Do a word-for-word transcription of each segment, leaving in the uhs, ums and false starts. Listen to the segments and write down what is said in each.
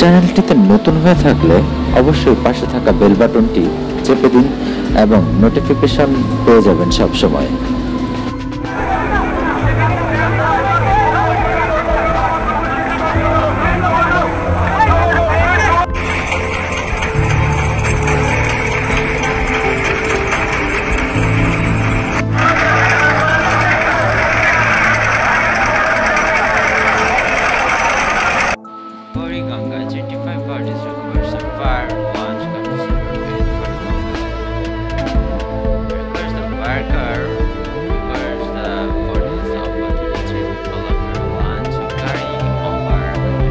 চ্যানেলটিতে নতুন হয়ে থাকলে অবশ্যই পাশে থাকা বেল বাটনটি চেপে দিন এবং নোটিফিকেশন পেয়ে যাবেন সব সময়। Buriganga twenty-five parties requires a fire launch capsule prepared for Buriganga. Requires the worker, requires the orders of what each people of the launch carrying over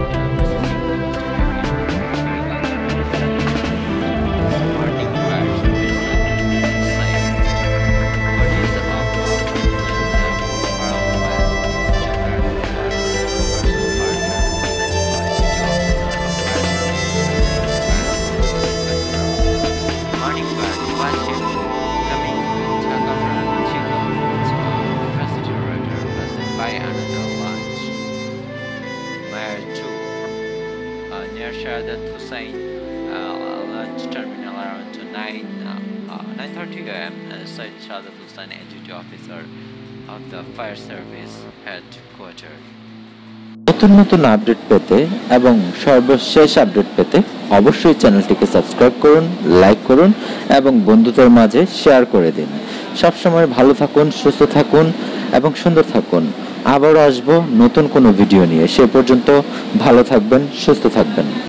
morning fires to be safe. What is the outcome of the morning bus watching coming Dhaka from Munshiganj, Presidency passed by another launch. Mile two uh, near Shahadat Hossain uh, launch terminal around nine nine thirty a m and Said Shahadat Hossain, a duty officer of the fire service headquarters. নতুন নতুন update পেতে এবং সর্বশেষ update পেতে অবশ্যই চ্যানেলটিকে subscribe করুন, like করুন এবং বন্ধুদের মাঝে শেয়ার করে দিন। সব সময় ভালো থাকুন, সুস্থ থাকুন এবং সুন্দর থাকুন। আবারও আসবো নতুন কোনো ভিডিও নিয়ে। সে পর্যন্ত ভালো থাকবেন, সুস্থ থাকবেন।